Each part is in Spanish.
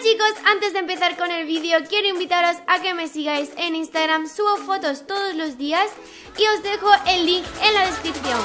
chicos, antes de empezar con el vídeo quiero invitaros a que me sigáis en Instagram. Subo fotos todos los días y os dejo el link en la descripción.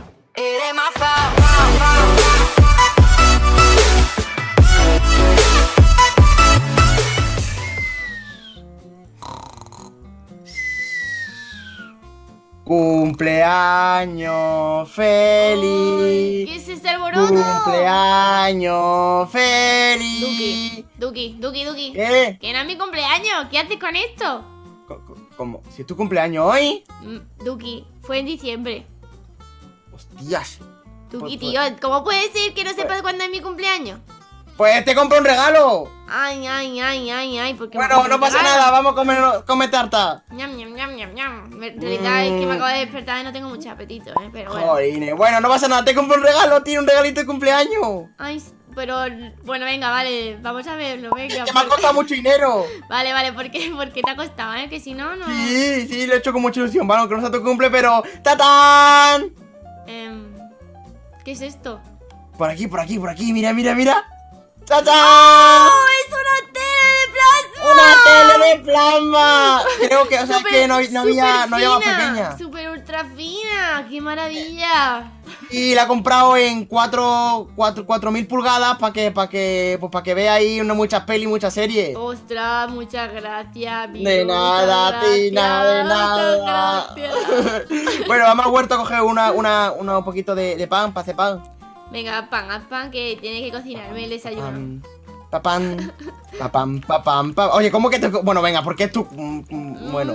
Cumpleaños feliz. ¿Qué es este alboroto? Cumpleaños feliz. Duki. ¿Qué? Que no es mi cumpleaños. ¿Qué haces con esto? ¿Cómo? ¿Si es tu cumpleaños hoy? Duki, fue en diciembre. Hostias. Duki, Pues- tío, ¿cómo puede ser que no sepas cuándo es mi cumpleaños? Pues te compro un regalo. Ay, porque Bueno, no pasa nada, vamos a comer tarta. Ñam. En realidad es que me acabo de despertar y no tengo mucho apetito, pero bueno. Jolines. Bueno, no pasa nata, te compro un regalo, tiene un regalito de cumpleaños. Ay, pero bueno, venga, vale, vamos a verlo, venga. Que me ha costado mucho dinero. Vale, ¿por qué te ha costado, que si no, no... Sí, lo he hecho con mucha ilusión. Bueno, que no sea tu cumple, pero... ¡Tatán! ¿Qué es esto? Por aquí, mira. ¡Tachán! ¡Oh, es una tele de plasma! ¡Una tele de plasma! Creo que, o sea, es que no había más pequeña. Súper ultra fina, qué maravilla. Y la he comprado en 4.000 pulgadas para que vea ahí muchas pelis, muchas series. Ostras, muchas gracias, amigo. De nada, Tina, de nada. Bueno, vamos al huerto a coger un poquito de pan para hacer pan. Venga, haz pan, que tiene que cocinarme el desayuno. Papán. Oye, ¿cómo que te...? Bueno, venga, porque es tu... Bueno,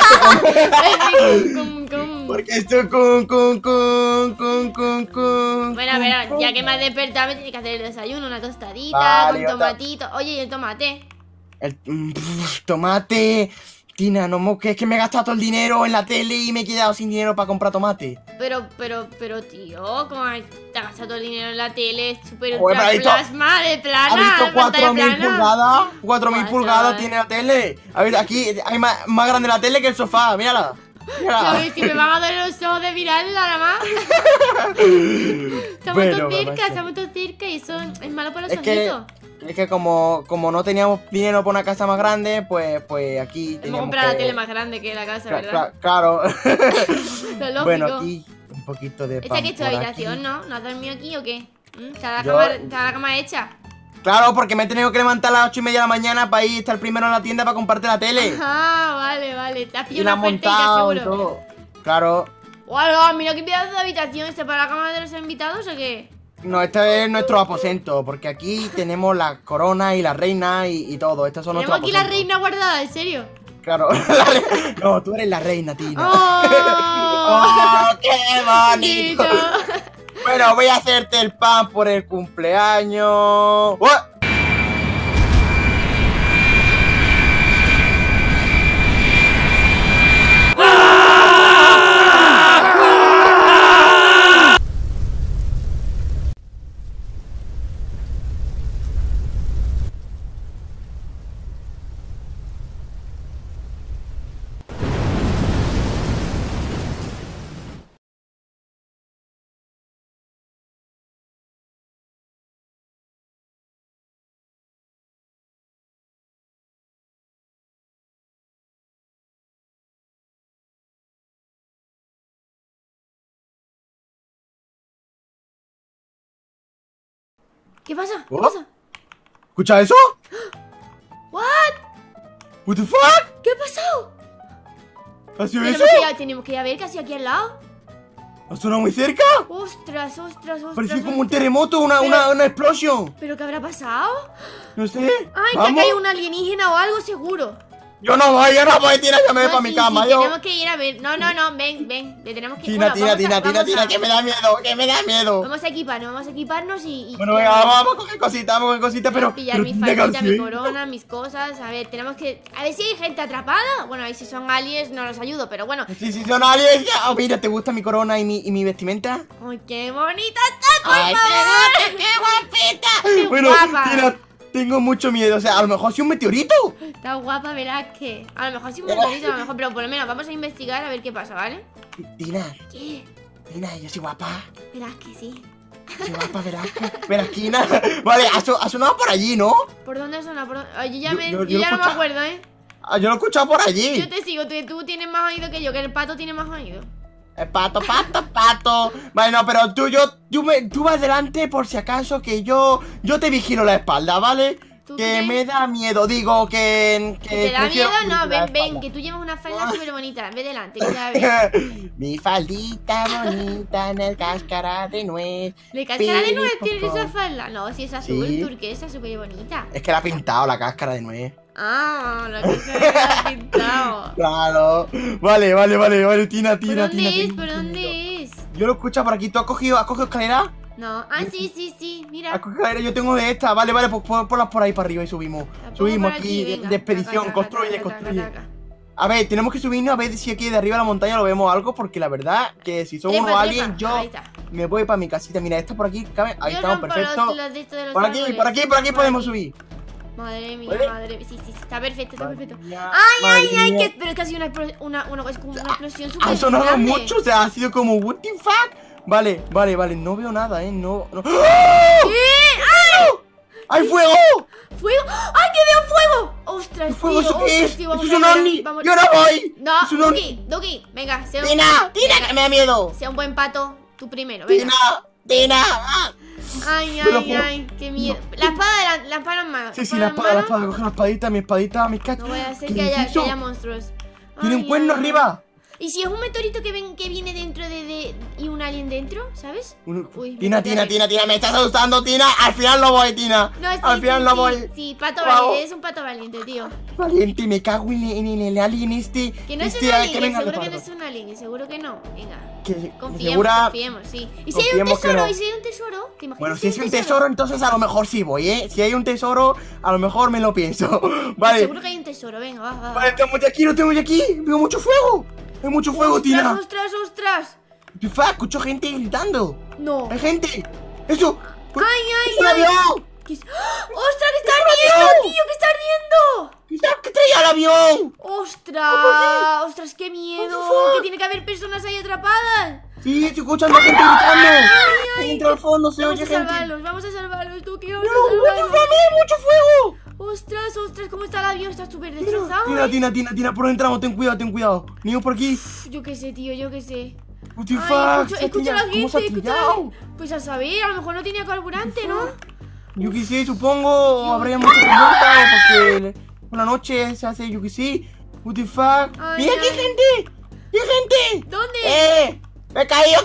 porque es tu... Bueno, pero ya que me has despertado me tienes que hacer el desayuno, una tostadita Vale, con tomatito. Oye, ¿y el tomate? El tomate... Tina, no, que es que me he gastado todo el dinero en la tele y me he quedado sin dinero para comprar tomate. Pero, tío, ¿cómo te has gastado todo el dinero en la tele? Es súper Joder, ultra pero plasma de plana. ¿Has visto pantalla 4.000 plana? pulgadas? 4.000 Guau, pulgadas chaval. tiene la tele. A ver, aquí hay más grande la tele que el sofá, mírala. Pero si me van a dar los ojos de mirarla nada más. Estamos Bueno, todos cerca y eso es malo para los Es que- ojitos. Es que como no teníamos dinero para una casa más grande, pues aquí Hemos teníamos comprado la que... tele más grande que la casa, ¿verdad? Claro. Lo lógico. Bueno, aquí un poquito de pan. Esta que es tu por habitación, aquí. ¿no? ¿No has dormido aquí o qué? ¿Está Yo- la cama hecha? Claro, porque me he tenido que levantar a las 8:30 de la mañana para ir a estar primero en la tienda para comprarte la tele. Ah, vale. Te has Y pillado la una he ofertita montado y seguro. todo. Claro. ¡Hola! Mira qué pedazo de habitación. ¿Este para la cama de los invitados o qué? No, este es nuestro aposento, porque aquí tenemos la corona y la reina y todo. Estos son Tenemos nuestros aquí la aposentos. reina guardada, ¿en serio? Claro. No, tú eres la reina, Tina. ¡Oh! ¡Oh, qué bonito! Tito. Bueno, voy a hacerte el pan por el cumpleaños. ¡Oh! ¿Qué pasa? ¿Qué ¿Oh? pasa? ¿Escucha eso? ¿What? ¿What the fuck? ¿Qué ha pasado? ¿Ha sido Tenemos eso? tenemos que ir a ver casi aquí al lado. ¿Ha sonado muy cerca? ¡Ostras! Parecía como un terremoto, una explosión. ¿Pero qué habrá pasado? No sé. ¡Ay, que ¿Vamos? acá hay un alienígena o algo seguro! Yo no voy, Tina, yo me voy No, para mi sí, cama. sí, yo... tenemos que ir a ver. No, ven. Le tenemos que Tina, bueno, Tina, que me da miedo. Vamos a equiparnos y Bueno, venga, vamos a coger cositas, pero pillar mi Tina, faldita, mi sí. corona, mis cosas. A ver, tenemos que... A ver si hay gente atrapada. Bueno, a ver si son aliens, no los ayudo, pero bueno. Sí, son aliens. Oh, mira, ¿te gusta mi corona y mi vestimenta? ¡Ay, qué bonita está, por ¡Ay, favor! qué guapita! ¡Qué Bueno, guapa! Tina, tengo mucho miedo. O sea, a lo mejor ha sido un meteorito. Está guapa, verás que... A lo mejor sí un meteorito, a lo mejor, pero por lo menos vamos a investigar a ver qué pasa, ¿vale? Tina, ¿Qué? yo soy guapa. Verás que sí. Se va para Verasquina. Vale, ha sonado por allí, ¿no? ¿Por dónde suena? Yo ya, Yo no me acuerdo, ¿eh? Yo lo he escuchado por allí. Yo te sigo, tú tienes más oído que yo, que el pato tiene más oído. Pato. Vale, no, pero tú vas delante por si acaso, que yo te vigilo la espalda, ¿vale? Que me da miedo, digo que ¿Te da miedo? No, ven, que tú llevas una falda súper bonita. Ve delante, que ya ves. Mi faldita bonita en el cáscara de nuez. ¿De cáscara de nuez tienes esa falda? No, si es azul, turquesa, súper bonita. Es que la ha pintado la cáscara de nuez. Ah, la cáscara la ha pintado. Claro. Vale, Tina. ¿Por dónde es? ¿Por dónde es? Yo lo escucho por aquí. ¿Tú has cogido escalera? No, sí, mira. Yo tengo de esta, vale, pues ponlas por ahí para arriba y subimos. Subimos aquí, de expedición, construye. A ver, tenemos que subirnos a ver si aquí de arriba de la montaña lo vemos algo, porque la verdad que si somos unos aliens, yo me voy para mi casita. Mira, esta por aquí, cabe, ahí estamos, perfecto. Por aquí podemos subir. Madre mía, sí, está perfecto, Ay, pero es que ha sido es como una explosión súper grande. Ha sonado mucho, o sea, ha sido como, what the fuck. Vale, no veo nada, no. ¿Qué? ¡Ay! ¡Hay fuego! ¡Fuego! ¡Ay, que veo fuego! ¡Ostras, tío! ¿Eso qué es? Tío, ¡Es un ovni! ¡Yo no voy! No, Duki, venga, ¡Tina, que me da miedo! Sea un buen pato, tú primero, venga. ¡Tina! Ay, qué miedo. La espada en mano. Sí, la espada, coge la espadita, mi cachas. No voy a hacer que haya monstruos. Tiene un cuerno arriba. ¿Y si es un meteorito que viene dentro y un alien dentro, ¿sabes? Tina, me estás asustando, Tina. Al final no voy, Tina. No, al final no voy. Sí, pato valiente, es un pato valiente, tío. Valiente, me cago en el alien este. Que no es un alien, seguro que no es un alien, seguro que no. Venga. Confiemos, sí. ¿Y si hay un tesoro? ¿Te imaginas? Bueno, si es un tesoro, entonces a lo mejor sí voy, ¿eh? Si hay un tesoro, a lo mejor me lo pienso. Vale. Seguro que hay un tesoro, venga, va. Vale, lo tengo ya aquí. Veo mucho fuego. Hay mucho fuego, Tina. ¡Ostras! Escucho gente gritando. No. Hay gente. Eso. ¡Ay! ¡Es un avión! ¡Ostras, que está ardiendo, tío! ¡Que está ardiendo! ¿Qué traía el avión? ¡Ostras, qué miedo! Que tiene que haber personas ahí atrapadas. Sí, estoy escuchando a gente gritando. Entra al fondo, se oye gente. Vamos a salvarlos, tú, que mucho fuego! ¡Ostras! ¿Cómo está el avión? Está súper destrozado. Tina, por dónde entramos, ten cuidado. Niños por aquí. Yo qué sé, tío, yo qué sé. Escucha a la gente, Pues a saber, a lo mejor no tenía carburante, ¿no? Yo qué sé, supongo, o habría mucha tormenta, porque por la noche se hace, yo qué sé. What the fuck. ¡Mira, aquí hay gente! ¿Dónde? ¡Me he caído!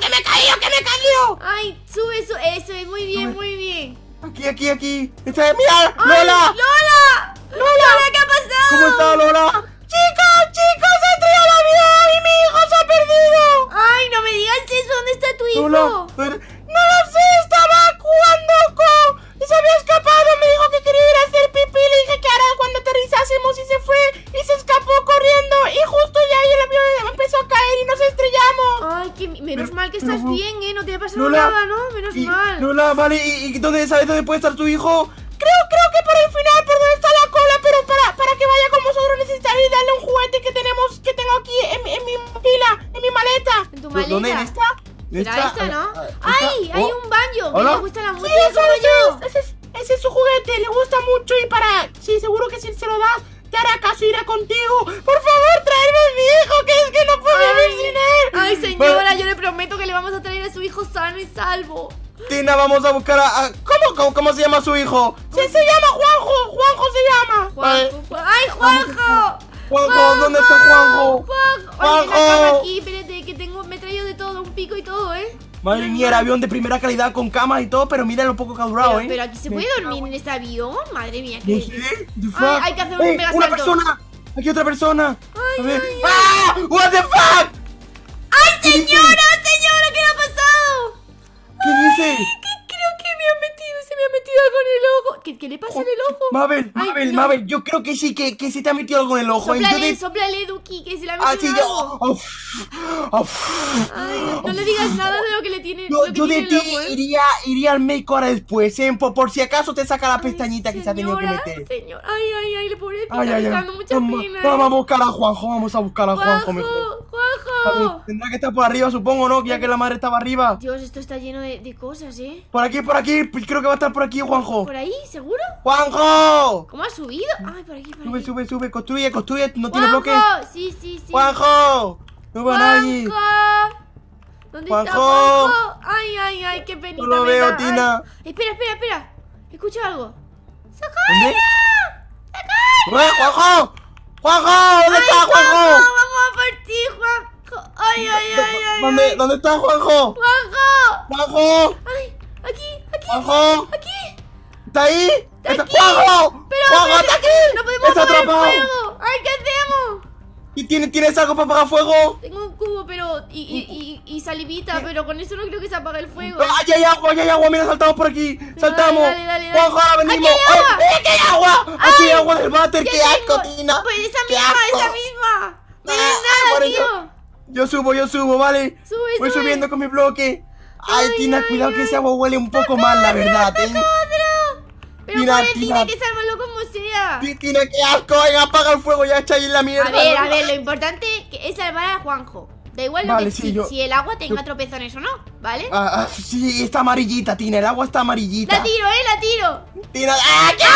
Ay, sube eso, muy bien. Aquí. ¡Mira! ¡Lola! ¿Qué ha pasado? ¿Cómo está Lola? ¡Chicos! ¡Se ha traído el avión y mi hijo se ha perdido! Ay, no me digas eso, ¿dónde está tu hijo? Lola, no lo sé, estaba jugando con... Y se había escapado, me dijo que quería ir a hacer pipí. Le dije que ahora cuando aterrizásemos y se fue y se escapó corriendo. Y justo ya ahí el avión empezó a caer y nos estrellamos. Ay, menos mal que estás bien, no te ha pasado nada, ¿no? Menos mal. Lola, vale, ¿y sabes dónde puede estar tu hijo? Creo que por el final, por donde está la cola, pero para que vaya con vosotros necesitaré darle un juguete que tengo aquí en mi mochila, en mi maleta. ¿En tu maleta? ¿Dónde está? ¿Será esta, no? ¡Ay! Hay un banjo. ¿Hola? Me gusta la música como yo. Ese es su juguete, le gusta mucho y sí, seguro que si se lo das, te hará caso y irá contigo. Por favor, traerme a mi hijo, que es que no puedo vivir sin él. Ay, señora, yo le prometo que le vamos a traer a su hijo sano y salvo. Tina, vamos a buscar ¿Cómo se llama su hijo? Sí, se llama Juanjo se llama. ¡Ay, Juanjo! Juanjo, ¿dónde está Juanjo? Juanjo. Aquí, espérate, que me he traído de todo, un pico y todo, Madre mía, el avión de primera calidad con camas y todo, pero mira lo poco que ha durado, Pero aquí se puede dormir en este avión, madre mía. No sé, hay que hacer un mega salto. ¡Una persona! ¡Aquí otra persona! Ay. ¡Ah! ¡What the fuck! ¡Ay, señora, ¿qué le ha pasado? ¿Qué dice? Creo que se me ha metido algo en el ojo. ¿Qué le pasa en el ojo? Mabel, yo creo que sí, que se te ha metido algo en el ojo. Sóplale, Duki, que se le ha metido algo. Ay, no le digas nada de lo que le tiene. Yo de ti iría al médico ahora después, por si acaso te saca la pestañita que se ha tenido que meter. Señor, ay, pobrecita, me está dando mucha pena. Vamos a buscar a Juanjo, mejor. Juanjo, ¡Juanjo! Tendrá que estar por arriba, supongo, ¿no? Ya que la madre estaba arriba. Dios, esto está lleno de cosas, ¿eh? Por aquí, pues creo que va a estar por aquí, Juanjo. ¿Por ahí? ¿Seguro? ¡Juanjo! ¿Cómo ha subido? Ay, por aquí, por aquí. Sube, construye, no tiene bloques. ¡Juanjo! Sí. ¡Juanjo! No veo a nadie. ¡Juanjo! ¿Dónde está ¡Juanjo! Juanjo? Ay, qué penita. No lo me veo, da. Tina. Ay, espera. Escucho algo. ¿Dónde? ¡Juanjo! ¡Juanjo! ¿Dónde está Juanjo? Vamos a por ti, Juanjo. Ay. ¿Dónde está Juanjo? ¡Juanjo! ¡Juanjo! Ay, aquí. ¡Juanjo! Aquí. ¿Está ahí? aquí. ¡Juanjo! Pero ¡Juanjo, está aquí! no podemos ¡Está apagar el atrapado! fuego. Ay, ¿qué hacemos? ¿Y tienes algo para apagar fuego? Tengo un cubo, pero y salivita, pero con eso no creo que se apague el fuego. ¡Ay, hay agua! Mira, saltamos por aquí. ¡Saltamos! Dale. ¡Juanjo, ahora venimos! ¡Aquí hay agua! ¡Aquí hay agua! ¡Aquí hay agua del váter! ¡Qué asco, Tina! Pues esa ¡Qué misma. No es nada, por eso. tío. Yo subo, ¿vale? Voy Sube. subiendo con mi bloque. Ay, Tina, ay, cuidado que ay. ese agua huele un poco mal, la verdad, ¿eh? Pero Tina, pobre Tina. Tina, hay que salvarlo como sea. Tina, qué asco. Venga, apaga el fuego, ya está ahí en la mierda. A ver, lo importante es salvar a Juanjo. Da igual lo Vale, que sí, si el agua tenga tropezones o no, ¿vale? Sí, está amarillita, Tina. El agua está amarillita. La tiro. Tina, ¡ah, qué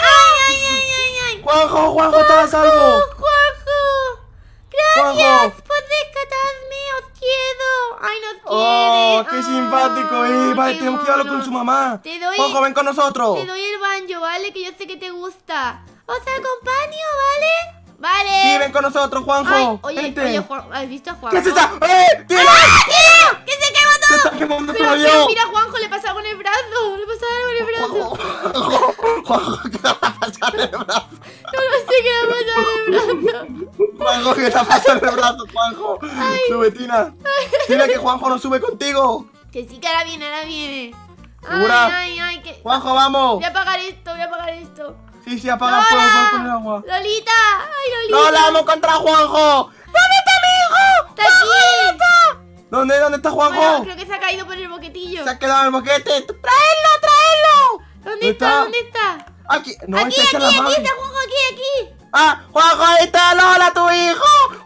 Ay. Juanjo, estás a salvo. Juanjo. Juanjo. Gracias por rescatarme, os quiero. Ay, nos quiere. Oh, qué simpático, Vale, qué tenemos que llevarlo mono. con su mamá. Te doy- Juanjo, ven con nosotros. Te doy el banjo, ¿vale? Que yo sé que te gusta. Os acompaño, ¿vale? Vale. Sí, ven con nosotros, Juanjo. Ay, oye, Vente. Juan, ¿has visto a Juanjo? ¿Qué es esta? ¡Tina! ¡Tío! ¡Que se quema Se todo! está quemando Pero, todo tío, yo. mira, Juanjo, le pasa algo en el brazo. Le pasa algo en el brazo. Juanjo, ¿qué te va a pasar en el brazo? No lo sé qué le ha pasado en el brazo. Juanjo, ¿qué te ha pasado en el brazo, Juanjo? Sube, Tina. Tina, que Juanjo no sube contigo. Que sí, que ahora viene. ¿Segura? Ay, que... Juanjo, vamos. Voy a apagar esto. Sí, apaga el fuego con el agua. Lolita. Ay, Lolita. ¡No, la vamos contra Juanjo! ¿Dónde está mi hijo? Está aquí. ¿Dónde está Juanjo? Bueno, creo que se ha caído por el boquetillo. Se ha quedado en el boquete. ¡Traedlo! ¿Dónde está? Aquí. No, Aquí esta es la madre. está Juanjo, aquí. ¡Ah! ¡Juanjo, ahí está Lola, tu hijo!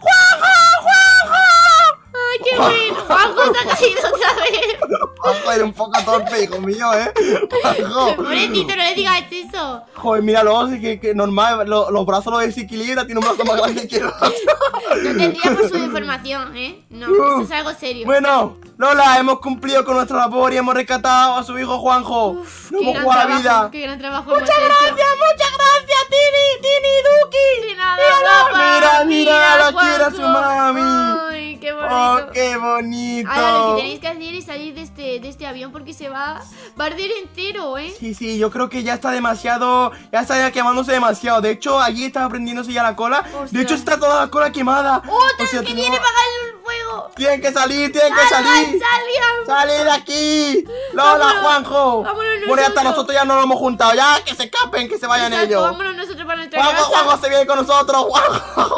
¡Juanjo! Ay, qué bueno. Juanjo se ha caído otra vez. Juanjo, eres un poco torpe, hijo mío, Juanjo. Pobrecito, no le digas eso. Joder, míralo, que normal, los brazos los desequilibra, tiene un brazo más grande que el otro. No tendría por su deformación, ¿eh? No, esto es algo serio. Bueno, Lola, hemos cumplido con nuestra labor y hemos rescatado a su hijo Juanjo. Uf, No qué hemos gran jugado la trabajo, vida. qué gran trabajo Muchas hemos hecho. gracias, Tini, Duki. De nada, papá. Mira, la Juanjo. quiere a su mami. Ay, qué bonito. Oh, qué bonito. Ahora lo que tenéis que hacer es salir de este avión porque se va a arder entero, ¿eh? Sí, yo creo que ya está demasiado, ya está quemándose demasiado. De hecho, allí está prendiéndose ya la cola. Ostras. De hecho, está toda la cola quemada. ¡Otra O sea, que tenemos- viene a apagar el fuego! Tienen que salir, tienen que salir. ¡Salgan! ¡Salid de aquí! ¡Lola, Vámonos, Juanjo! vámonos Bueno, ya hasta nosotros. nosotros ya no lo hemos juntado. Ya, que se escapen, que se vayan Exacto, ellos. vámonos nosotros para nuestra Juanjo, casa. Juanjo se viene con nosotros. Juanjo,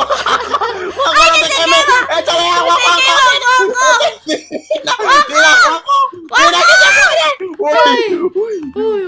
no te quemes. ¡Échale agua, Juanjo! ¡Tira, Juanjo! ¡Mira que se muere! Uy,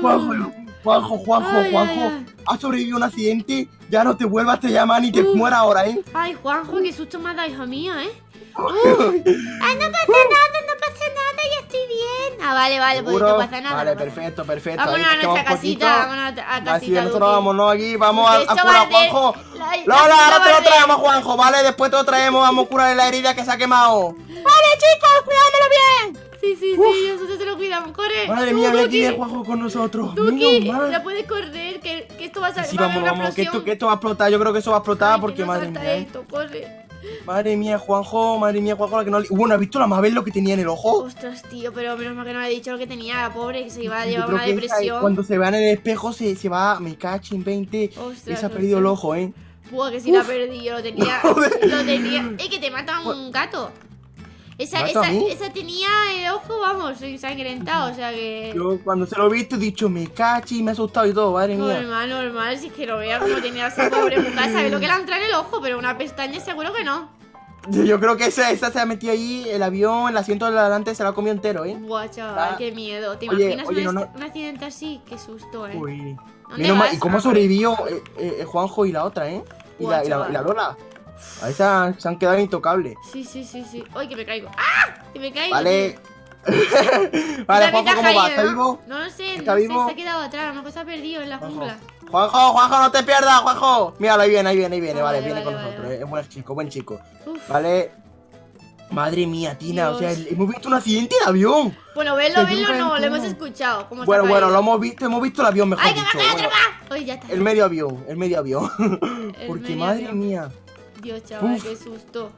Juanjo. Ay. Has sobrevivido a un accidente. Ya no te vuelvas, te llaman y te muera ahora, ¿eh? Ay, Juanjo, qué susto me ha dado, hija mía, ¿eh? Ay, no pasa nada, ya estoy bien. Ah, vale, pues ¿Seguro? no pasa nada. Vale, no pasa nada. perfecto. Vámonos Ahí a te nuestra quema un poquito. casita, vámonos a casita. Así nosotros Duki. vámonos aquí, vamos a Esto curar va a a arder. Juanjo. La- Lola, ahora va te a lo arder. traemos, Juanjo, ¿vale? Después te lo traemos, vamos a curarle la herida que se ha quemado. Vale, chicos, cuidándolo bien. Sí, nosotros te lo cuidamos, corre. Madre Tú, mía, mira Duki. aquí el Juanjo con nosotros. Duki, Menos mal. ya puedes correr, que esto va a salir. Sí, vámonos, que esto va a explotar. Yo creo que eso va a explotar porque, madre mía, Esto, corre. Madre mía, Juanjo, la que no le... Bueno, ¿has visto la Mabel lo que tenía en el ojo? Ostras, tío, pero menos mal que no me ha dicho lo que tenía, la pobre, que se iba a Yo llevar creo una que depresión. cuando se vea en el espejo se va, me cacho en 20. Ostras, Se ha perdido el ostras. ojo, ¿eh? Buah, que si la perdí, yo lo tenía. Joder. Lo tenía. Que te mata un gato. Esa ¿Mata a mí? tenía el ojo, vamos, ensangrentado, o sea que. Yo cuando se lo he visto he dicho, me cacho y me ha asustado y todo, madre mía. Normal, si es que lo vea como tenía esa pobre mujer, sabe lo que le ha entrado en el ojo, pero una pestaña seguro que no. Yo creo que esa se ha metido ahí, el avión, el asiento de adelante se lo ha comido entero, ¿eh? Buah, chaval, Ah. qué miedo. ¿Te Oye, imaginas oye, un accidente así? Qué susto, Uy. ¿Dónde Menos mal, vas? ¿y cómo Ah, sobrevivió Juanjo y la otra, eh? Buah, Y la chaval. Lola. Ahí se han quedado intocables. Sí. ¡Ay, que me caigo! ¡Ah! ¡Que me caigo! Vale. Vale, Juanjo, ¿cómo va? ¿Está vivo? No lo sé, ¿Está vivo? se ha quedado atrás, a lo mejor se ha perdido en la jungla. Juanjo, no te pierdas, Juanjo. Míralo, ahí viene. Vale, viene con vale. nosotros. Es buen chico. Uf. Vale. Madre mía, Tina, Dios. o sea, hemos visto un accidente de avión. Bueno, verlo no, reventó. lo hemos escuchado. ¿Cómo Bueno, se ha caído? lo hemos visto el avión, mejor ¡Ay, que me ha dicho. caído Bueno, otra vez! ¡Ay, ya está! el medio avión. Porque medio madre avión. mía. Dios, chaval, Uf. qué susto.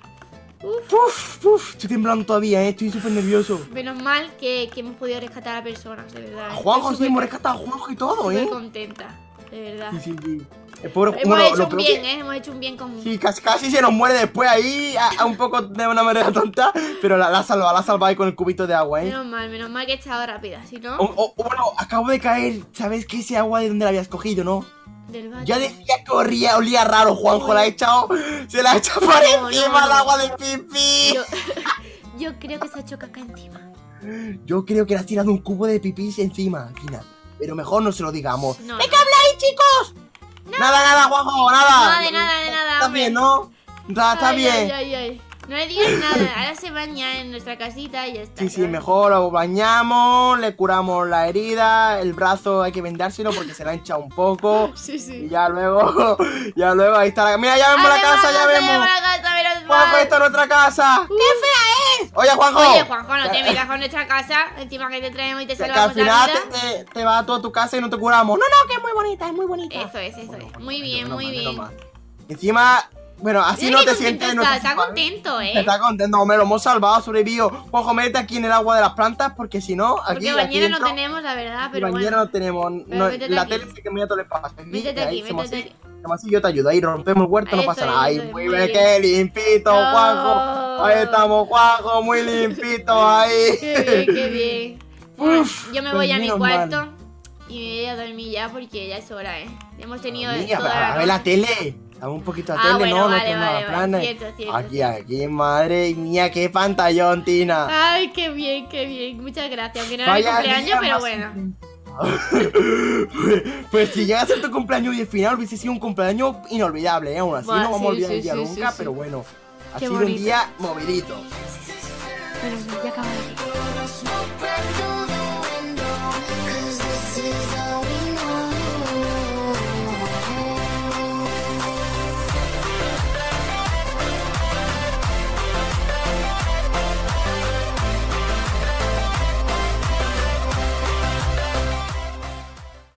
Estoy temblando todavía, estoy súper nervioso. Menos mal que hemos podido rescatar a personas, de verdad. A Juanjo, Estoy sí, hemos rescatado a Juanjo y todo, súper contenta, de verdad. Sí. El pobre, Hemos hecho lo un peor bien, que- hemos hecho un bien con... Sí, casi se nos muere después ahí, a un poco de una manera tonta, pero la ha salvado ahí con el cubito de agua, Menos mal que he echado rápida, si no... Bueno, acabo de caer, ¿sabes qué? Ese agua de donde la habías cogido, ¿no? Del baño. Ya decía que olía raro, Juanjo, se la ha echado por encima no. el agua del pipí. Yo creo que se ha hecho caca encima. Yo creo que le has tirado un cubo de pipí encima, Tina, pero mejor no se lo digamos. No, ¿De qué habláis, chicos? Nada, Juanjo, nada. No, de nada, Está hombre. bien, ¿no? Está bien. Ay. No le digas nada, ahora se baña en nuestra casita y ya está. Sí, ¿sabes? mejor lo bañamos, le curamos la herida, el brazo hay que vendárselo porque se le ha hinchado un poco. Sí. Y ya luego ahí está la... Mira, ya vemos la casa, ya vemos. Juanjo, esta es nuestra casa. ¡Qué fea es! Oye, Juanjo, no te metas con nuestra casa, encima que te traemos y te que al salvamos la final vida. te vas a toda tu casa y no te curamos. No, que es muy bonita, Eso es. Muy bien, muy Menos bien. mal. Encima, bueno, así Mira no qué te contento sientes... está contento, Está contento, hombre, lo hemos salvado, sobrevivido. Juanjo, métete aquí en el agua de las plantas porque si no, aquí... Porque bañera no tenemos, la verdad, pero bañera bueno. no tenemos. Pero métete La aquí. tele sí que me da todo el espacio. Métete aquí, métete aquí. Así yo te ayudo. Ahí rompemos el huerto, no Eso pasa es, nada. Ahí, eso es, muy muy bien, bien. qué limpito, No. Juanjo. Ahí estamos, Juanjo, muy limpito ahí. Qué bien. Bueno, Uf, yo me pues voy a mi menos cuarto mal. y me voy a dormir ya porque ya es hora, Hemos tenido Mira, toda a ver la noche. tele. Dame un poquito de Ah, tele, bueno, no, vale, no tengo vale, nada planes. cierto, Aquí, madre mía, qué pantallón, Tina. Ay, qué bien. Muchas gracias. Aunque no era mi Vaya cumpleaños, día pero más bueno. Pues si llega a ser tu cumpleaños y al final hubiese sido un cumpleaños inolvidable, aún así Buah, no vamos a sí, olvidar el día sí, nunca, sí. pero bueno, ha Qué sido un bonito. día movidito. Bueno, ya acaba de ir.